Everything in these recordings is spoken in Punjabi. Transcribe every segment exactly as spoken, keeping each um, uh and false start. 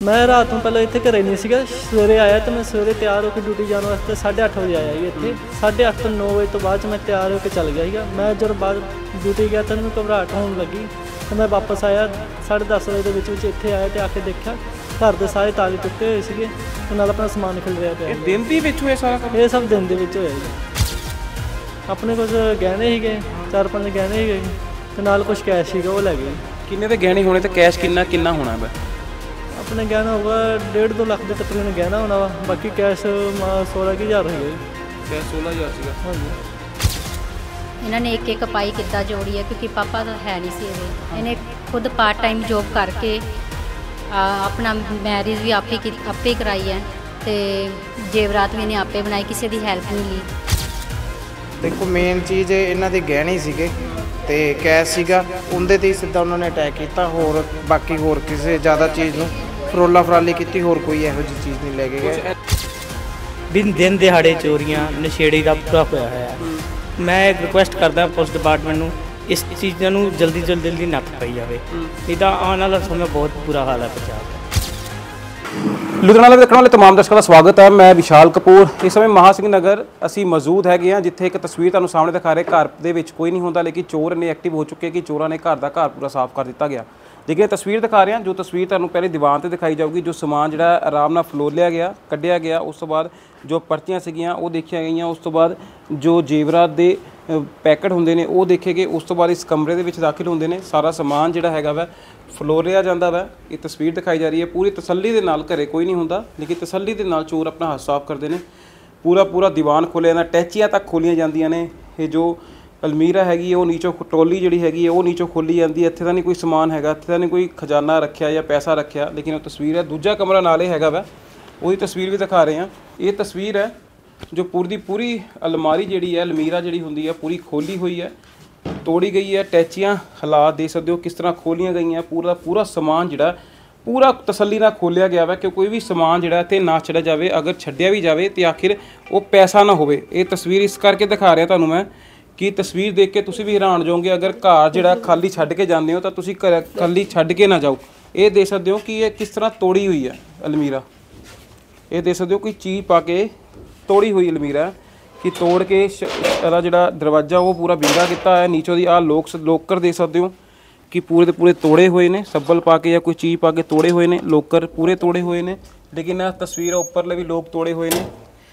मैं रात में पहले इतने घरे नहीं सीगा, सवेरे आया तो मैं सवेरे तैयार होकर ड्यूटी जाने वास्ते साढ़े अठ बजे आया जी इतने साढ़े अठ तो नौ बजे तो बाद मैं तैयार होकर चल गया सीगा। मैं जब बाद ड्यूटी गया तो मैं घबराहट होने लगी तो मैं वापस आया साढ़े दस बजे के इतने आया तो आके देखा घर के सारे ताले टुटे हुए थे तो नाल अपना समान खिल रहा पिया। दिन दी विच होया सारा काम? ये सब दिन दे विच होया जी। अपने कुछ गहने ही गए, चार पांच गहने ही गए तो नाल कुछ कैश ही वो लै गए। किन्ने दे गहने होने तो कैश किन्ना किन्ना होना है? अपने गहना होगा डेढ़ दो लाख के तकरीबन गहना होना वा, बाकी कैश सोलह की हज़ार हो गई। कैश सोलह हज़ार सीगा? हाँ जी। इन्होंने एक एक पाई किद्दां जोड़ी है क्योंकि पापा तो है नहीं सी ये इन्हें खुद पार्ट टाइम जॉब करके आ, अपना मैरिज भी आपे की आपे कराई है तो जेवरात भी इन्हें आपे बनाई, किसी की हैल्प नहीं ली। देखो मेन चीज़ इन्हों के गहने सीगे ते कैश सीगा उनदे ते सीधा उन्होंने अटैक किया, होर बाकी होर किसी ज़्यादा चीज़ नूं फरोला फराली की, होर कोई इहो जी चीज़ नहीं लैके गए। दिन दिन दिहाड़े चोरियां नशेड़ी का पूरा होया है। मैं रिक्वेस्ट करदा पुलिस डिपार्टमेंट नूं इस चीज़ों नूं जल्दी जल्दी जल्दी नੱਥ पाई जाए, नहीं तो आने वाला समय बहुत बुरा हाल है पंजाब। ਲੁਧਿਆਣਾ ਦੇਖਣ ਵਾਲੇ तमाम ਦਰਸ਼ਕਾਂ ਦਾ ਸਵਾਗਤ ਹੈ। ਮੈਂ ਵਿਸ਼ਾਲ ਕਪੂਰ। ਇਸ ਸਮੇਂ ਮਹਾ ਸਿੰਘ ਨਗਰ ਅਸੀਂ ਮੌਜੂਦ ਹੈਗੇ ਹਾਂ, ਜਿੱਥੇ ਇੱਕ ਤਸਵੀਰ ਤੁਹਾਨੂੰ ਸਾਹਮਣੇ ਦਿਖਾ ਰਹੇ। ਘਰ ਦੇ ਵਿੱਚ ਕੋਈ ਨਹੀਂ ਹੁੰਦਾ, ਲੇਕਿਨ ਚੋਰ ਇੰਨੇ ਐਕਟਿਵ ਹੋ ਚੁੱਕੇ ਕਿ ਚੋਰਾਂ ਨੇ ਘਰ ਦਾ ਘਰ ਪੂਰਾ ਸਾਫ਼ ਕਰ ਦਿੱਤਾ ਗਿਆ। ਲੇਕਿਨ ਤਸਵੀਰ ਦਿਖਾ ਰਹੇ ਹਾਂ, ਜੋ ਤਸਵੀਰ ਤੁਹਾਨੂੰ ਪਹਿਲੇ ਦੀਵਾਨ ਤੇ ਦਿਖਾਈ ਜਾਊਗੀ, ਜੋ ਸਮਾਨ ਜਿਹੜਾ ਆਰਾਮ ਨਾਲ ਫਲੋਲਿਆ ਗਿਆ, ਕੱਢਿਆ ਗਿਆ, ਉਸ ਤੋਂ ਬਾਅਦ ਜੋ ਪਰਚੀਆਂ ਸੀਗੀਆਂ ਉਹ ਦੇਖੀਆਂ ਗਈਆਂ, ਉਸ ਤੋਂ ਬਾਅਦ ਜੋ ਜੇਵਰਾਤ ਦੇ ਪੈਕਟ ਹੁੰਦੇ ਨੇ ਉਹ ਦੇਖੇ ਗਏ, ਉਸ ਤੋਂ ਬਾਅਦ ਇਸ ਕਮਰੇ ਦੇ ਵਿੱਚ ਦਾਖਲ ਹੁੰਦੇ ਨੇ, ਸਾਰਾ ਸਮਾਨ ਜਿਹੜਾ ਹੈਗਾ ਵਾ ਫਲੋਰਿਆ ਜਾਂਦਾ ਵਾ। ਇਹ ਤਸਵੀਰ ਦਿਖਾਈ ਜਾ ਰਹੀ ਹੈ ਪੂਰੀ ਤਸੱਲੀ ਦੇ ਨਾਲ। ਘਰੇ ਕੋਈ ਨਹੀਂ ਹੁੰਦਾ ਲੇਕਿਨ ਤਸੱਲੀ ਦੇ ਨਾਲ ਚੋਰ ਆਪਣਾ ਹੱਥ ਸਾਫ਼ ਕਰਦੇ ਨੇ। ਪੂਰਾ ਪੂਰਾ ਦੀਵਾਨ ਖੋਲ੍ਹਿਆ ਜਾਂਦਾ, ਟੈਚੀਆਂ ਤੱਕ ਖੋਲੀਆਂ ਜਾਂਦੀਆਂ ਨੇ। ਇਹ ਜੋ ਅਲਮੀਰਾ ਹੈਗੀ ਹੈ ਉਹ ਨੀਚੋਂ ਟੋਲੀ ਜਿਹੜੀ ਹੈਗੀ ਹੈ ਉਹ ਨੀਚੋਂ ਖੋਲੀ ਜਾਂਦੀ ਹੈ। ਇੱਥੇ ਤਾਂ ਨਹੀਂ ਕੋਈ ਸਮਾਨ ਹੈਗਾ, ਇੱਥੇ ਤਾਂ ਨਹੀਂ ਕੋਈ ਖਜ਼ਾਨਾ ਰੱਖਿਆ ਜਾਂ ਪੈਸਾ ਰੱਖਿਆ, ਲੇਕਿਨ ਉਹ ਤਸਵੀਰ ਹੈ। ਦੂਜਾ ਕਮਰਾ ਨਾਲੇ ਹੈਗਾ ਵਾ, ਉਹਦੀ ਤਸਵੀਰ ਵੀ ਦਿਖਾ ਰਹੇ ਹਾਂ। ਇਹ ਤਸਵੀਰ ਹੈ ਜੋ ਪੂਰੀ ਦੀ ਪੂਰੀ ਅਲਮਾਰੀ ਜਿਹੜੀ ਹੈ, ਅਲਮੀਰਾ ਜਿਹੜੀ ਹੁੰਦੀ ਹੈ ਪੂਰੀ ਖੋਲੀ ਹੋਈ ਹੈ, ਤੋੜੀ ਗਈ ਹੈ। ਟੈਚੀਆਂ ਹਾਲਾਤ ਦੇਖ ਸਕਦੇ ਹੋ ਕਿਸ ਤਰ੍ਹਾਂ ਖੋਲੀਆਂ ਗਈਆਂ। ਪੂਰਾ ਪੂਰਾ ਸਮਾਨ ਜਿਹੜਾ ਪੂਰਾ ਤਸੱਲੀ ਨਾਲ ਖੋਲਿਆ ਗਿਆ ਵਾ ਕਿ ਕੋਈ ਵੀ ਸਮਾਨ ਜਿਹੜਾ ਇੱਥੇ ਨਾ ਛੱਡਿਆ ਜਾਵੇ। ਅਗਰ ਛੱਡਿਆ ਵੀ ਜਾਵੇ ਤੇ ਆਖਿਰ ਉਹ ਪੈਸਾ ਨਾ ਹੋਵੇ। ਇਹ ਤਸਵੀਰ ਇਸ ਕਰਕੇ ਦਿਖਾ ਰਿਹਾ ਤੁਹਾਨੂੰ ਮੈਂ ਕਿ ਤਸਵੀਰ ਦੇਖ ਕੇ ਤੁਸੀਂ ਵੀ ਹੈਰਾਨ ਜਾਓਗੇ। ਅਗਰ ਘਰ ਜਿਹੜਾ ਖਾਲੀ ਛੱਡ ਕੇ ਜਾਂਦੇ ਹੋ ਤਾਂ ਤੁਸੀਂ ਘਰ ਖਾਲੀ ਛੱਡ ਕੇ ਨਾ ਜਾਓ। ਇਹ ਦੇਖ ਸਕਦੇ ਹੋ ਕਿ ਇਹ ਕਿਸ ਤਰ੍ਹਾਂ ਤੋੜੀ ਹੋਈ ਹੈ ਅਲਮੀਰਾ। ਇਹ ਦੇਖ ਸਕਦੇ ਹੋ ਕੋਈ ਚੀਜ਼ ਪਾ ਕੇ ਤੋੜੀ ਹੋਈ ਅਲਮੀਰਾ कि तोड़ के ਇਹਦਾ ਜਿਹੜਾ ਦਰਵਾਜ਼ਾ ਉਹ ਪੂਰਾ ਵਿੰਗਾ ਕੀਤਾ ਹੈ। ਨੀਚੋਂ ਦੀ ਆਹ ਲੋਕ ਲੋਕਰ ਦੇਖ ਸਕਦੇ ਹੋ ਕਿ ਪੂਰੇ ਦੇ ਪੂਰੇ ਤੋੜੇ ਹੋਏ ਨੇ, ਸੱਬਲ ਪਾ ਕੇ ਜਾਂ ਕੋਈ ਚੀਜ਼ ਪਾ ਕੇ ਤੋੜੇ ਹੋਏ ਨੇ। ਲੋਕਰ ਪੂਰੇ ਤੋੜੇ ਹੋਏ ਨੇ, ਲੇਕਿਨ ਇਹ ਤਸਵੀਰ ਉੱਪਰਲੇ ਵੀ ਲੋਕ ਤੋੜੇ ਹੋਏ ਨੇ।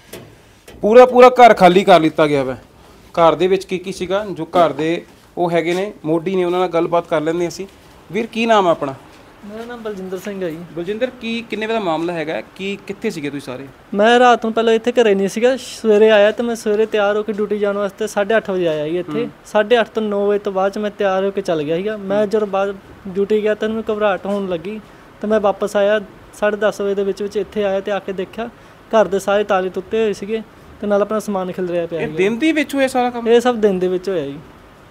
ਪੂਰਾ ਪੂਰਾ ਘਰ ਖਾਲੀ ਕਰ ਲਿੱਤਾ ਗਿਆ ਵਾ। ਘਰ ਦੇ ਵਿੱਚ ਕੀ ਕੀ ਸੀਗਾ, ਜੋ ਘਰ ਦੇ ਉਹ ਹੈਗੇ ਨੇ ਮੋਢੀ ਨੇ, ਉਹਨਾਂ ਨਾਲ ਗੱਲਬਾਤ ਕਰ ਲੈਂਦੇ ਅਸੀਂ। ਵੀਰ ਕੀ ਨਾਮ ਹੈ ਆਪਣਾ? मेरा नाम बलजिंदर सिंह है जी। ਬਲਜਿੰਦਰ ਕੀ ਕਿੰਨੇ ਵਜੇ ਦਾ ਮਾਮਲਾ ਹੈਗਾ, ਕੀ ਕਿੱਥੇ ਸੀਗੇ ਤੁਸੀਂ ਸਾਰੇ? मैं रात में पहले इतने घरे नहीं सीगा, सवेरे आया तो मैं सवेरे तैयार होकर ड्यूटी जाने वास्ते साढ़े अठ बजे आया जी इतने साढ़े अठ तो नौ बजे तो बाद मैं तैयार होकर चल गया सीगा। मैं जब बाद ड्यूटी गया तो मैं घबराहट होने लगी तो मैं वापस आया साढ़े दस बजे के विच इत्थे आया तो आके देखा घर के सारे ताले टुटे हुए सीगे ते नाल अपना समान खिल रहा पिया। ਇਹ ਦਿਨ ਦੀ ਵਿੱਚ ਹੋਇਆ ਸਾਰਾ ਕੰਮ? ये सब दिन दे विच होया जी।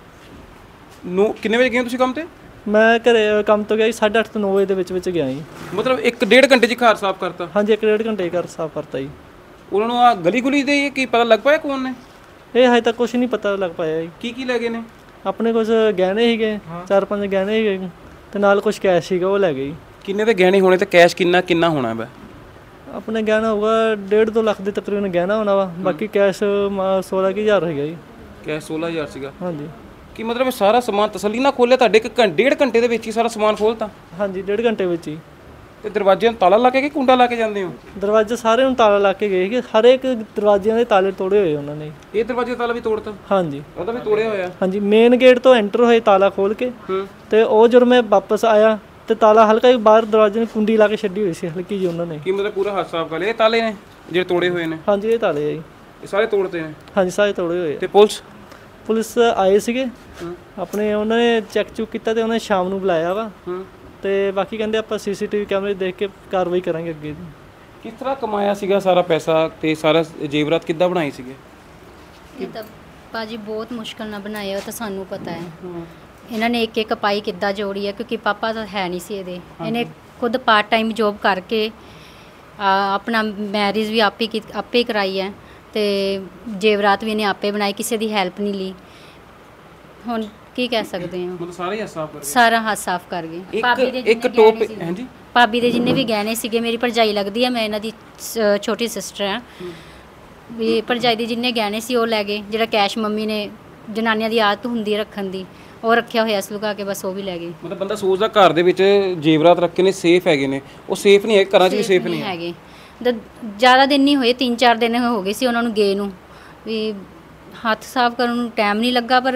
ਨੂੰ ਕਿੰਨੇ ਵਜੇ ਗਏ ਤੁਸੀਂ ਕੰਮ ਤੇ? मैं घरे काम तो गया जी साढ़े अठ तो नौ बजे के विच विच गया जी। ਮਤਲਬ ਇੱਕ ਡੇਢ ਘੰਟੇ 'ਚ ਘਰ ਸਾਫ਼ ਕਰਤਾ? हाँ जी, एक डेढ़ घंटे घर साफ करता जी। ਉਹਨਾਂ ਨੂੰ ਆ ਗਲੀ ਗੁਲੀ ਦੇ ਕੀ ਪਤਾ ਲੱਗ ਪਾਇਆ ਕੌਣ ਨੇ? ये हजे तक कुछ नहीं पता लग पाया जी। ਕੀ ਕੀ ਲੈ ਗਏ ਨੇ? अपने कुछ गहने ही गए, चार पांच गहने ही गए ते नाल कुछ कैश ही वो लै गए। ਕਿੰਨੇ ਦੇ ਗਹਿਣੇ ਹੋਣੇ ਤੇ ਕੈਸ਼ ਕਿੰਨਾ ਕਿੰਨਾ ਹੋਣਾ ਵਾ? अपने गहना होगा डेढ़ दो लाख के तकरीबन गहना होना वा, बाकी कैश सोलह की हज़ार है जी। ਕੈਸ਼ सोलह हज़ार ਸੀਗਾ? हाँ जी। ਕੀ ਮਤਲਬ ਸਾਰਾ ਸਮਾਨ ਤਸੱਲੀ ਨਾਲ ਖੋਲਿਆ ਤੁਹਾਡੇ ਇੱਕ ਘੰਟੇ ਡੇਢ ਘੰਟੇ ਦੇ ਵਿੱਚ ਹੀ ਸਾਰਾ ਸਮਾਨ ਖੋਲਤਾ? हाँ जी, डेढ़ घंटे विच ही। ਤੇ ਦਰਵਾਜ਼ੇ ਨੂੰ ਤਾਲਾ ਲਾ ਕੇ ਕਿ ਕੁੰਡਾ ਲਾ ਕੇ ਜਾਂਦੇ ਹੋ? दरवाजे सारे ਨੂੰ ਤਾਲਾ ਲਾ ਕੇ ਗਏ ਕਿ ਹਰ ਇੱਕ ਦਰਵਾਜ਼ਿਆਂ ਦੇ ਤਾਲੇ ਤੋੜੇ ਹੋਏ ਉਹਨਾਂ ਨੇ। ਇਹ ਦਰਵਾਜ਼ੇ ਦਾ ਤਾਲਾ ਵੀ ਤੋੜਤਾ? हाँ जी। ਉਹਦਾ ਵੀ ਤੋੜਿਆ ਹੋਇਆ? हाँ जी, ਮੇਨ ਗੇਟ ਤੋਂ ਐਂਟਰ ਹੋਏ ਤਾਲਾ ਖੋਲ ਕੇ ਤੇ ਉਹ ਜਦੋਂ ਮੈਂ ਵਾਪਸ ਆਇਆ ਤੇ ਤਾਲਾ ਹਲਕਾ ਹੀ ਬਾਹਰ ਦਰਵਾਜ਼ੇ ਨੂੰ ਕੁੰਡੀ ਲਾ ਕੇ ਛੱਡੀ ਹੋਈ ਸੀ ਹਲਕੀ ਜਿਹੀ ਉਹਨਾਂ ਨੇ। ਕੀ ਮਤਲਬ ਪੂਰਾ ਹੱਥ ਸਾਫ਼ ਕਰ ਲਿਆ? ਇਹ ਤਾਲੇ ਨੇ ਜਿਹੜੇ ਤੋੜੇ ਹੋਏ ਨੇ? हाँ जी, ਇਹ ਤਾਲੇ ਆ ਜੀ। ਇਹ ਸਾਰੇ ਤੋੜਤੇ ਨੇ? हाँ जी, ਸਾਰੇ ਤੋੜੇ ਹੋਏ। ਤੇ ਪੁਲਿਸ ਪੁਲਿਸ ਆਏ ਸੀਗੇ ਆਪਣੇ, ਉਹਨਾਂ ਨੇ ਚੈੱਕ ਚੁੱਕ ਕੀਤਾ ਤੇ ਉਹਨਾਂ ਨੇ ਸ਼ਾਮ ਨੂੰ ਬੁਲਾਇਆ ਵਾ ਤੇ ਬਾਕੀ ਕਹਿੰਦੇ ਆਪਾਂ ਸੀਸੀਟੀਵੀ ਕੈਮਰੇ ਦੇਖ ਕੇ ਕਾਰਵਾਈ ਕਰਾਂਗੇ ਅੱਗੇ ਦੀ। ਕਿਸ ਤਰ੍ਹਾਂ ਕਮਾਇਆ ਸੀਗਾ ਸਾਰਾ ਪੈਸਾ ਤੇ ਸਾਰਾ ਜੇਵਰਾਤ ਕਿੱਦਾਂ ਬਣਾਈ ਸੀਗੇ? ਇਹ ਤਾਂ ਭਾਜੀ ਬਹੁਤ ਮੁਸ਼ਕਲ ਨਾਲ ਬਣਾਏ, ਉਹ ਤਾਂ ਸਾਨੂੰ ਪਤਾ ਹੈ। ਇਹਨਾਂ ਨੇ ਇੱਕ ਇੱਕ ਪਾਈ ਕਿੱਦਾਂ ਜੋੜੀ ਹੈ ਕਿਉਂਕਿ ਪਾਪਾ ਤਾਂ ਹੈ ਨਹੀਂ ਸੀ ਇਹਦੇ। ਇਹਨੇ ਖੁਦ ਪਾਰਟ ਟਾਈਮ ਜੋਬ ਕਰਕੇ ਆ, ਆਪਣਾ ਮੈਰਿਜ ਵੀ ਆਪੇ ਕੀ ਆਪੇ ਕਰਾਈ ਹੈ ਤੇ ਜੇਵਰਾਤ ਵੀ ਇਹਨੇ ਆਪੇ ਬਣਾਈ, ਕਿਸੇ ਦੀ ਹੈਲਪ ਨਹੀਂ ਲਈ। ਹੁਣ ਕੀ ਕਹਿ ਸਕਦੇ ਹਾਂ, ਮਤਲਬ ਸਾਰੇ ਹੀ ਸਾਫ਼ ਕਰ ਸਾਰਾ ਹੱਥ ਸਾਫ਼ ਕਰ ਗਏ। ਇੱਕ ਇੱਕ ਟੋਪ ਹਾਂਜੀ ਭਾਬੀ ਦੇ ਜਿੰਨੇ ਵੀ ਗਹਿਣੇ ਸੀਗੇ, ਮੇਰੀ ਭਰਜਾਈ ਲੱਗਦੀ ਆ, ਮੈਂ ਇਹਨਾਂ ਦੀ ਸ- ਛੋਟੀ ਸਿਸਟਰ ਆ, ਵੀ ਭਰਜਾਈ ਦੇ ਜਿੰਨੇ ਗਹਿਣੇ ਸੀ ਉਹ ਲੈ ਗਏ। ਜਿਹੜਾ ਕੈਸ਼ ਮੰਮੀ ਨੇ, ਜਨਾਨੀਆਂ ਦੀ ਆਦਤ ਹੁੰਦੀ ਹੈ ਰੱਖਣ ਦੀ, ਉਹ ਰੱਖਿਆ ਹੋਇਆ ਸੀ ਲੁਕਾ ਕੇ, ਬਸ ਉਹ ਵੀ ਲੈ ਗਏ। ਮਤਲਬ ਬੰਦਾ ਸੋਚਦਾ ਘਰ ਦੇ ਵਿੱਚ ਜੇਵਰਾਤ ਰੱਖੇ ਨੇ ਸੇਫ ਹੈਗੇ ਨੇ, ਉਹ ਸੇਫ ਨਹੀਂ ਹੈ, ਘਰਾਂ 'ਚ ਵੀ ਸੇਫ ਨਹੀਂ ਹੈ ਹੈਗੇ। ਦ- ਜ਼ਿਆਦਾ ਦਿਨ ਨਹੀਂ ਹੋਏ, ਤਿੰਨ ਚਾਰ ਦਿਨ ਹੋ ਗਏ ਸੀ ਉਹਨਾਂ ਨੂੰ ਗਏ ਨੂੰ, ਵੀ ਹੱਥ ਸਾਫ਼ ਕਰਨ ਨੂੰ ਟਾਈਮ ਨਹੀਂ ਲੱਗਾ। ਪਰ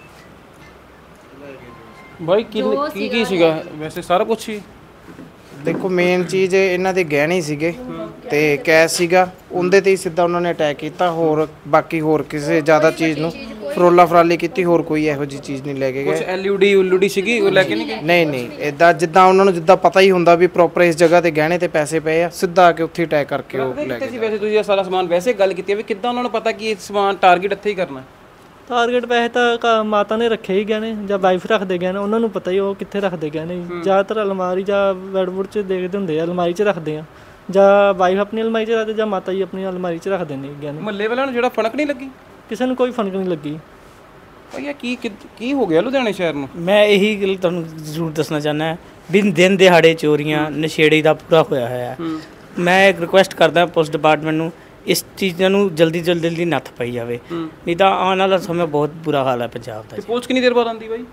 ਬਾਈ ਕੀ ਕੀ ਕੀ ਸੀਗਾ ਵੈਸੇ ਸਾਰਾ ਕੁਝ ਹੀ? ਦੇਖੋ ਮੇਨ ਚੀਜ਼ ਇਹਨਾਂ ਦੇ ਗਹਿਣੇ ਸੀਗੇ ਤੇ ਕੈਸ਼ ਸੀਗਾ, ਉਹਦੇ ਤੇ ਹੀ ਸਿੱਧਾ ਉਹਨਾਂ ਨੇ ਅਟੈਕ ਕੀਤਾ। ਹੋਰ ਬਾਕੀ ਹੋਰ ਕਿਸੇ ਜ਼ਿਆਦਾ ਚੀਜ਼ ਨੂੰ ਫਰੋਲਾ ਫਰਾਲੀ ਕੀਤੀ, ਹੋਰ ਕੋਈ ਇਹੋ ਜਿਹੀ ਚੀਜ਼ ਨਹੀਂ ਲੈ ਕੇ ਕੁਝ ਗਏ। ਐਲਯੂਡੀ ਉਲੂਡੀ ਸੀਗੀ ਉਹ ਲੈ ਕੇ ਨਹੀਂ ਗਏ? ਨਹੀਂ ਨਹੀਂ, ਇਦਾਂ ਜਿੱਦਾਂ ਉਹਨਾਂ ਨੂੰ ਜਿੱਦਾਂ ਪਤਾ ਹੀ ਹੁੰਦਾ ਵੀ ਪ੍ਰੋਪਰ ਇਸ ਜਗ੍ਹਾ ਤੇ ਗਹਿਣੇ ਤੇ ਪੈਸੇ ਪਏ ਆ, ਸਿੱਧਾ ਆ ਕੇ ਉੱਥੇ ਅਟੈਕ ਕਰਕੇ ਉਹ ਲੈ ਕਿੱਥੇ ਕੇ ਸੀ ਵੈਸੇ ਤੁਸੀਂ ਇਹ ਸਾਰਾ ਸਮਾਨ ਵੈਸੇ ਗੱਲ ਕੀਤੀ ਹੈ ਵੀ ਕਿੱਦਾਂ ਉਹਨਾਂ ਨੂੰ ਪਤਾ ਕਿ ਇਹ ਸਮਾਨ ਟਾਰਗੇਟ ਇੱਥੇ ਹੀ ਕਰਨਾ? ਟਾਰਗੇਟ ਪੈਸੇ ਤਾਂ ਘ- ਮਾਤਾ ਨੇ ਰੱਖੇ ਹੀ ਗਹਿਣੇ, ਜਾਂ ਵਾਈਫ ਰੱਖਦੇ ਗਹਿਣੇ, ਉਹਨਾਂ ਨੂੰ ਪਤਾ ਹੀ ਉਹ ਕਿੱਥੇ ਰੱਖਦੇ ਗਹਿਣੇ। ਜ਼ਿਆਦਾਤਰ ਅਲਮਾਰੀ ਜਾਂ ਬੈਡਬੁੱਡ 'ਚ ਦੇਖਦੇ ਹੁੰਦੇ ਆ, ਅਲਮਾਰੀ 'ਚ ਰੱਖਦੇ ਆ, ਜਾਂ ਵਾਈਫ ਆਪਣੀ ਅਲਮਾਰੀ 'ਚ ਰੱਖਦੇ, ਜਾਂ ਮਾਤਾ ਜੀ ਆਪਣੀ ਅਲਮਾਰੀ 'ਚ ਰੱਖਦੇ ਨੇ ਗਹਿਣੇ। ਮਹੱਲੇ ਵਾਲਿਆਂ ਨੂੰ ਜਿਹੜਾ ਫਣਕ ਨਹੀਂ ਲੱਗੀ? ਕਿਸੇ ਨੂੰ ਕੋਈ ਫਰਕ ਨਹੀਂ ਲੱਗੀ। ਭਈਆ ਕੀ ਕੀ- ਕੀ ਹੋ ਗਿਆ ਲੁਧਿਆਣੇ ਸ਼ਹਿਰ ਨੂੰ? ਮੈਂ ਇਹੀ ਗੱਲ ਤੁਹਾਨੂੰ ਜ਼ਰੂਰ ਦੱਸਣਾ ਚਾਹੁੰਦਾ ਵੀ ਦਿਨ ਦਿਹਾੜੇ ਚੋਰੀਆਂ ਨਸ਼ੇੜੀ ਦਾ ਪੂਰਾ ਹੋਇਆ ਹੋਇਆ ਹੈ। ਮੈਂ ਇੱਕ ਰਿਕੁਐਸਟ ਕਰਦਾ ਪੁਲਿਸ ਡਿਪਾਰਟਮੈਂਟ ਨੂੰ, ਇਸ ਚੀਜ਼ਾਂ ਨੂੰ ਜਲਦੀ ਜਲਦੀ ਜਲਦੀ ਨੱਥ ਪਾਈ ਜਾਵੇ, ਨਹੀਂ ਤਾਂ ਆਉਣ ਵਾਲਾ ਸਮੇਂ ਬਹੁਤ ਬੁਰਾ ਹਾਲ ਹੈ ਪੰਜਾਬ ਦਾ। ਤੇ ਪੁਲਿਸ ਕਿੰਨੀ ਦੇਰ ਬਾਅਦ ਆਉਂਦੀ ਬਾਈ?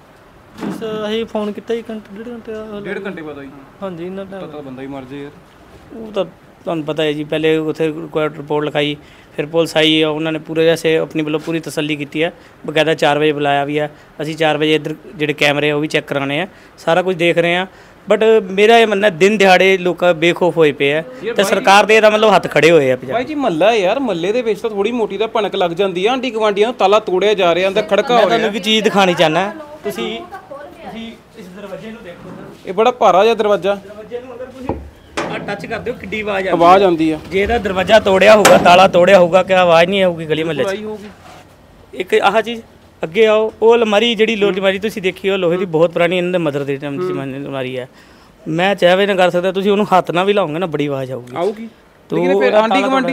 ਬਸ ਅਸੀਂ ਫੋਨ ਕੀਤਾ ਹੀ ਘੰਟੇ ਡੇਢ ਘੰਟੇ ਦਾ। ਡੇਢ ਘੰਟੇ ਬਾਅਦ ਆਈ? ਹਾਂਜੀ ਇੰਨਾ ਟਾਈਮ। ਪਤਾ ਬੰਦਾ ਹੀ ਮਰ ਜੇ ਯਾਰ। ਉਹ ਤਾਂ ਤੁਹਾਨੂੰ ਪਤਾ ਹੈ ਜੀ, ਪਹਿਲੇ ਉੱਥੇ ਰਿਪੋਰਟ ਲਿਖਾਈ, ਫਿਰ ਪੁਲਿਸ ਆਈ, ਉਹਨਾਂ ਨੇ ਪੂਰੇ ਐਸੇ ਆਪਣੀ ਵੱਲੋਂ ਪੂਰੀ ਤਸੱਲੀ ਕੀਤੀ ਹੈ, ਬਕਾਇਦਾ ਚਾਰ ਵਜੇ ਬੁਲਾਇਆ ਵੀ ਹੈ। ਅਸੀਂ ਚਾਰ ਵਜੇ ਇੱਧਰ ਜਿਹੜੇ ਕੈਮਰੇ ਉਹ ਵੀ ਚੈੱਕ ਕਰਾਉਣੇ ਆ, ਸਾਰਾ ਕੁਝ ਦੇਖ ਰਹੇ ਹਾਂ। ਬਟ ਮੇਰਾ ਇਹ ਮੰਨਣਾ ਦਿਨ ਦਿਹਾੜੇ ਲੋਕ ਬੇਖੌਫ ਹੋਏ ਪਏ ਆ, ਤੇ ਸਰਕਾਰ ਦੇ ਇਹਦਾ ਮਤਲਬ ਹੱਥ ਖੜੇ ਹੋਏ ਆ ਪੰਜਾਬ। ਬਾਈ ਜੀ ਮਹੱਲਾ ਯਾਰ, ਮਹੱਲੇ ਦੇ ਵਿੱਚ ਤਾਂ ਥੋੜੀ ਮੋਟੀ ਦਾ ਭਣਕ ਲੱਗ ਜਾਂਦੀ ਆ, ਆਂਟੀ ਗਵਾਂਡੀਆਂ ਨੂੰ ਤਾਲਾ ਤੋੜਿਆ ਜਾ ਰਿਹਾ, ਅੰਦਰ ਖੜਕਾ ਹੋ ਰਿਹਾ। ਤੁਹਾਨੂੰ ਇੱਕ ਚੀਜ਼ ਦਿਖਾਣੀ ਚਾਹੁੰਦਾ, ਤੁਸੀਂ ਤੁਸੀਂ ਇਸ ਦਰਵਾਜ਼ੇ ਨੂੰ ਦੇਖੋ, ਇਹ ਬੜਾ ਭਾਰਾ ਜਿਹਾ ਦਰਵਾਜ਼ਾ, ਦਰਵਾਜ਼ੇ ਨੂੰ ਅਗਰ ਤੁਸੀਂ ਆ ਟੱਚ ਕਰਦੇ ਹੋ ਕਿੱਡੀ ਆਵਾਜ਼ ਆਉਂਦੀ ਆਵਾਜ਼ ਆਉਂਦੀ ਆ। ਜੇ ਇਹਦਾ ਦਰਵਾਜ਼ਾ ਤੋੜਿਆ ਹੋਊਗਾ, ਤਾਲਾ ਤੋੜਿਆ ਹੋਊਗਾ, ਕਿ ਆਵਾਜ਼ ਨਹੀਂ ਆਊਗੀ ਗਲੀ ਮਹੱਲੇ 'ਚ? ਆਈ ਹੋਊਗੀ। ਇੱਕ ਆਹ ਚੀਜ਼ ਅੱਗੇ ਆਓ, ਉਹ ਅਲਮਾਰੀ ਜਿਹੜੀ ਲੋਹੇ ਦੀ ਅਲਮਾਰੀ ਤੁਸੀਂ ਦੇਖੀ, ਉਹ ਲੋਹੇ ਦੀ ਬਹੁਤ ਪੁਰਾਣੀ, ਇਹਨਾਂ ਦੇ ਮਦਰ ਦੇ ਟਾਈਮ ਦੀ ਅਲਮਾਰੀ ਹੈ। ਮੈਂ ਚਾਹਵੇ ਨਾ ਕਰ ਸਕਦਾ, ਤੁਸੀਂ ਉਹਨੂੰ ਹੱਥ ਨਾਲ ਵੀ ਲਾਓਗੇ ਨਾ, ਬੜੀ ਆਵਾਜ਼ ਆਊਗੀ ਆਊਗੀ। ਤੂੰ ਫਿਰ ਆਂਟੀ ਗਵਾਂਡੀ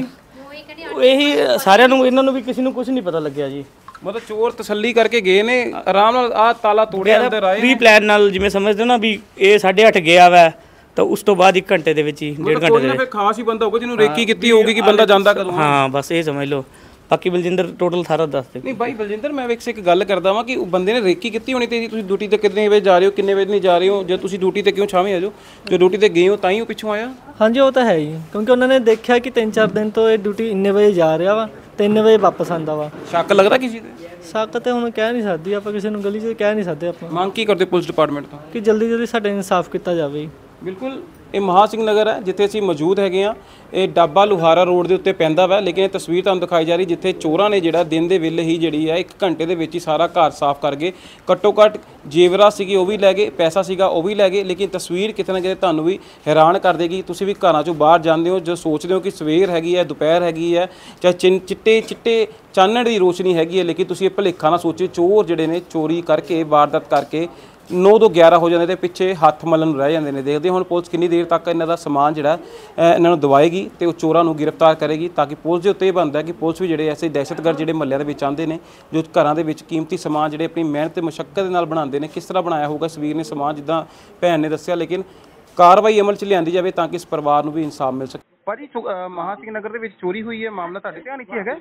ਇਹੀ ਸਾਰਿਆਂ ਨੂੰ, ਇਹਨਾਂ ਨੂੰ ਵੀ ਕਿਸੇ ਨੂੰ ਕੁਝ ਨਹੀਂ ਪਤਾ ਲੱਗਿਆ ਜੀ। ਮਤਲਬ ਚੋਰ ਤਸੱਲੀ ਕਰਕੇ ਗਏ ਨੇ, ਆਰਾਮ ਨਾਲ ਆ ਤਾਲਾ ਤੋੜਿਆ, ਅੰਦਰ ਆਏ ਪ੍ਰੀ ਪਲਾਨ ਨਾਲ, ਜਿਵੇਂ ਸਮਝਦੇ ਹੋ ਨਾ ਵੀ ਇਹ ਸਾਢੇ ਅੱਠ ਗਿਆ ਵਾ, ਤਾਂ ਉਸ ਤੋਂ ਬਾਅਦ ਇੱਕ ਘੰਟੇ ਦੇ ਵਿੱਚ ਹੀ, ਡੇਢ ਘੰਟੇ ਦੇ ਵਿੱਚ। ਫਿਰ ਖਾਸ ਹੀ ਬੰਦਾ ਹੋਊਗਾ ਜਿਹਨੂੰ ਰੇਕੀ ਕੀਤੀ ਹੋਊਗੀ ਕਿ ਬੰਦਾ ਜਾਂਦਾ ਕਦੋਂ। ਹਾਂ ਬਸ ਇਹ ਸਮਝ ਲਓ। ਬਾਕੀ ਬਲਜਿੰਦਰ ਟੋਟਲ ਸਾਰਾ ਦੱਸ ਦੇ। ਨਹੀਂ ਬਾਈ ਬਲਜਿੰਦਰ, ਮੈਂ ਇੱਕ ਇੱਕ ਗੱਲ ਕਰਦਾ ਵਾਂ ਕਿ ਉਹ ਬੰਦੇ ਨੇ ਰੇਕੀ ਕੀਤੀ ਹੋਣੀ ਤੇ ਤੁਸੀਂ ਡਿਊਟੀ ਤੇ ਕਿੰਨੇ ਵਜੇ ਜਾ ਰਹੇ ਹੋ, ਕਿੰਨੇ ਵਜੇ ਨਹੀਂ ਜਾ ਰਹੇ ਹੋ? ਜੇ ਤੁਸੀਂ ਡਿਊਟੀ ਤੇ ਕਿਉਂ ਛਾਵੇਂ ਆ ਜਾਓ, ਜੋ ਡਿਊਟੀ ਤੇ ਗਏ ਹੋ ਤਾਂ ਹੀ ਉਹ ਪਿੱਛੋਂ ਆਇਆ? ਹਾਂਜੀ ਉਹ ਤਾਂ ਹੈ ਹੀ, ਕਿਉਂਕਿ ਉਹਨਾਂ ਨੇ ਦੇਖਿਆ ਕਿ ਤਿੰਨ ਚਾਰ ਦਿਨ ਤੋਂ ਇਹ ਡਿਊਟੀ ਇੰਨੇ ਵਜੇ ਜਾ ਰਿਹਾ ਵਾ, ਤਿੰਨ ਵਜੇ ਵਾਪਸ ਆਉਂਦਾ ਵਾ। ਸ਼ੱਕ ਲੱਗਦਾ ਕਿਸੇ ਤੇ? ਸ਼ੱਕ ਤੇ ਹੁਣ ਕਹਿ ਨਹੀਂ ਸਕਦੀ ਆਪਾਂ, ਕਿਸੇ ਨੂੰ ਗਲੀ 'ਚ ਕਹਿ ਨਹੀਂ ਸਕਦੇ ਆਪਾਂ, ਮੰਗ ਕੀ ਕਰਦੇ ਪੁਲਿਸ ਡਿਪਾਰਟਮੈਂਟ ਤੋਂ? ਕਿ ਜਲਦੀ ਜਲਦੀ ਸਾਡੇ ਇਨਸਾਫ ਕੀਤਾ ਜਾਵੇ। ਬਿਲਕੁਲ, ਇਹ ਮਹਾ ਸਿੰਘ ਨਗਰ ਹੈ ਜਿੱਥੇ ਅਸੀਂ ਮੌਜੂਦ ਹੈਗੇ ਆ। ਇਹ ਡਾਬਾ ਲੁਹਾਰਾ ਰੋਡ ਦੇ ਉੱਤੇ ਪੈਂਦਾ ਵਾ, ਲੇਕਿਨ ਇਹ ਤਸਵੀਰ ਤੁਹਾਨੂੰ ਦਿਖਾਈ ਜਾ ਰਹੀ ਜਿੱਥੇ ਚੋਰਾਂ ਨੇ ਜਿਹੜਾ ਦਿਨ ਦੇ ਵੇਲੇ ਹੀ ਜਿਹੜੀ ਹੈ ਇੱਕ ਘੰਟੇ ਦੇ ਵਿੱਚ ਹੀ ਸਾਰਾ ਘਰ ਸਾਫ਼ ਕਰ ਗਏ। ਘੱਟੋ ਘੱਟ ਜੇਵਰਾ ਸੀਗੀ ਉਹ ਵੀ ਲੈ ਗਏ, ਪੈਸਾ ਸੀਗਾ ਉਹ ਵੀ ਲੈ ਗਏ। ਲੇਕਿਨ ਤਸਵੀਰ ਕਿਤੇ ਨਾ ਕਿਤੇ ਤੁਹਾਨੂੰ ਵੀ ਹੈਰਾਨ ਕਰ ਦੇਗੀ। ਤੁਸੀਂ ਵੀ ਘਰਾਂ ਚੋਂ ਬਾਹਰ ਜਾਂਦੇ ਹੋ, ਜੋ ਸੋਚਦੇ ਹੋ ਕਿ ਸਵੇਰ ਹੈਗੀ ਹੈ, ਦੁਪਹਿਰ ਹੈਗੀ ਹੈ, ਚਾਹੇ ਚਿੰ ਚਿੱਟੇ ਚਿੱਟੇ ਚਾਨਣ ਦੀ ਰੋਸ਼ਨੀ ਹੈਗੀ ਹੈ, ਲੇਕਿਨ ਤੁਸੀਂ ਇਹ ਭੁਲੇਖਾ ਨਾ ਸੋਚੋ, ਚੋਰ ਜਿਹੜੇ ਨੇ ਚੋਰੀ ਕਰਕੇ, ਵਾਰਦਾਤ ਕਰਕੇ ਨੌ ਤੋਂ ਗਿਆਰਾਂ ਹੋ ਜਾਂਦੇ ਤੇ ਪਿੱਛੇ ਹੱਥ ਮਲਣ ਨੂੰ ਰਹਿ ਜਾਂਦੇ ਨੇ। ਦੇਖਦੇ ਹੁਣ ਪੁਲਿਸ ਕਿੰਨੀ ਦੇਰ ਤੱਕ ਇਹਨਾਂ ਦਾ ਸਮਾਨ ਜਿਹੜਾ ਇਹਨਾਂ ਨੂੰ ਦਵਾਏਗੀ ਤੇ ਉਹ ਚੋਰਾਂ ਨੂੰ ਗ੍ਰਿਫਤਾਰ ਕਰੇਗੀ, ਤਾਂ ਕਿ ਪੁਲਿਸ ਦੇ ਉੱਤੇ ਇਹ ਬਣਦਾ ਕਿ ਪੁਲਿਸ ਵੀ ਜਿਹੜੇ ਐਸੇ ਦਹਿਸ਼ਤਗਰਦ ਜਿਹੜੇ ਮਹੱਲਿਆਂ ਦੇ ਵਿੱਚ ਆਉਂਦੇ ਨੇ, ਜੋ ਘਰਾਂ ਦੇ ਵਿੱਚ ਕੀਮਤੀ ਸਮਾਨ ਜਿਹੜੇ ਆਪਣੀ ਮਿਹਨਤ ਤੇ ਮੁਸ਼ੱਕਤ ਦੇ ਨਾਲ ਬਣਾਉਂਦੇ ਨੇ, ਕਿਸ ਤਰ੍ਹਾਂ ਬਣਾਇਆ ਹੋਊਗਾ ਇਸ ਵੀਰ ਨੇ ਸਮਾਨ, ਜਿੱਦਾਂ ਭੈਣ ਨੇ ਦੱਸਿਆ। ਲੇਕਿਨ ਕਾਰਵਾਈ ਅਮਲ 'ਚ ਲਿਆਂਦੀ ਜਾਵੇ ਤਾਂ ਕਿ ਇਸ ਪਰਿਵਾਰ ਨੂੰ ਵੀ ਇਨਸਾਫ ਮਿਲ ਸਕੇ। ਭਾਜੀ ਮਹਾ ਸਿੰਘ ਨਗਰ ਦੇ ਵਿੱਚ ਚੋਰੀ ਹੋਈ ਹੈ, ਮਾਮਲਾ ਤੁਹਾਡੇ ਧਿਆਨ 'ਚ ਹੈਗਾ?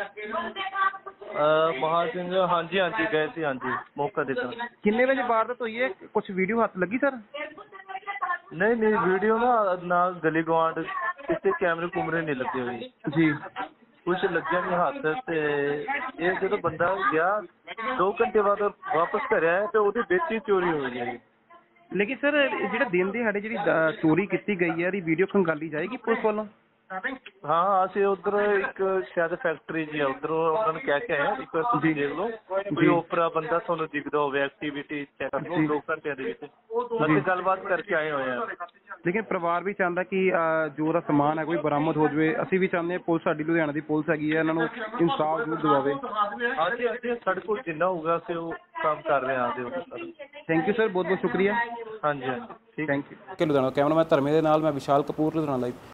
ਮਹਾ ਸਿੰਘ ਹਾਂਜੀ ਹਾਂਜੀ ਗਏ ਸੀ, ਹਾਂਜੀ ਮੌਕਾ ਦਿੱਤਾ। ਕਿੰਨੇ ਵਜੇ ਵਾਰਦਾਤ ਹੋਈ ਹੈ? ਕੁਝ ਵੀਡੀਓ ਹੱਥ ਲੱਗੀ ਸਰ? ਨਹੀਂ ਨਹੀਂ ਵੀਡੀਓ ਨਾ ਨਾ ਗਲੀ ਗਵਾਂਡ ਕਿਤੇ ਕੈਮਰੇ ਕੁਮਰੇ ਨਹੀਂ ਲੱਗੇ ਹੋਏ ਜੀ, ਕੁਛ ਲੱਗਿਆ ਨਹੀਂ ਹੱਥ। ਤੇ ਇਹ ਜਦੋਂ ਬੰਦਾ ਗਿਆ ਦੋ ਘੰਟੇ ਬਾਅਦ ਵਾਪਸ ਘਰੇ ਆਇਆ ਤੇ ਉਹਦੇ ਵਿੱਚ ਹੀ ਚੋਰੀ ਹੋ ਗਈ। ਲੇਕਿਨ ਸਰ ਜਿਹੜਾ ਦਿਨ ਦਿਹਾੜੇ ਜਿਹੜੀ ਚੋਰੀ ਕੀਤੀ ਗਈ ਹੈ, ਇਹਦੀ ਵੀਡੀਓ ਖੰਗਾਲੀ ਜਾਏਗੀ ਪੁਲਿਸ ਵੱਲੋਂ? ਹਾਂ ਅਸੀਂ ਉਧਰ ਇੱਕ ਸ਼ਾਇਦ ਫੈਕਟਰੀ ਜੀ ਆ, ਉਧਰ ਉਹਨਾਂ ਨੂੰ ਕਹਿ ਕੇ ਆਏ ਇੱਕ ਵਾਰ ਤੁਸੀਂ ਦੇਖ ਲਓ, ਕੋਈ ਓਪਰਾ ਬੰਦਾ ਤੁਹਾਨੂੰ ਦਿਖਦਾ ਹੋਵੇ, ਐਕਟੀਵਿਟੀ ਚੈੱਕ ਕਰ ਲਓ ਦੋ ਘੰਟਿਆਂ ਦੇ ਵਿੱਚ। ਅਸੀਂ ਗੱਲਬਾਤ ਕਰਕੇ ਆਏ ਹੋਏ ਆ। ਲੇਕਿਨ ਪਰਿਵਾਰ ਵੀ ਚਾਹੁੰਦਾ ਕਿ ਜੋ ਉਹਦਾ ਸਮਾਨ ਹੈ ਕੋਈ ਬਰਾਮਦ ਹੋ ਜਾਵੇ। ਅਸੀਂ ਵੀ ਚਾਹੁੰਦੇ ਹਾਂ ਪੁਲਿਸ, ਸਾਡੀ ਲੁਧਿਆਣਾ ਦੀ ਪੁਲਿਸ ਹੈਗੀ ਹੈ, ਇਹਨਾਂ ਨੂੰ ਇਨਸਾਫ ਜ਼ਰੂਰ ਦਿਵਾਵੇ। ਹਾਂਜੀ ਹਾਂਜੀ ਸਾਡੇ ਕੋਲ ਜਿੰਨਾ ਹੋਊਗਾ ਅਸੀਂ ਉਹ ਕੰਮ ਕਰ ਰਹੇ ਹਾਂ। ਥੈਂਕ ਯੂ ਸਰ, ਬਹੁਤ ਬਹੁਤ ਸ਼ੁਕਰੀਆ। ਹਾਂਜੀ ਹਾਂਜੀ ਥੈਂਕ ਯੂ। ਕਿ ਲੁਧਿਆਣਾ ਕੈਮਰਾਮੈਨ ਧਰਮੇ ਦੇ ਨਾਲ ਮੈਂ ਵਿਸ਼ਾਲ ਕਪੂਰ, ਲੁਧਿਆਣਾ ਲਾਈਵ।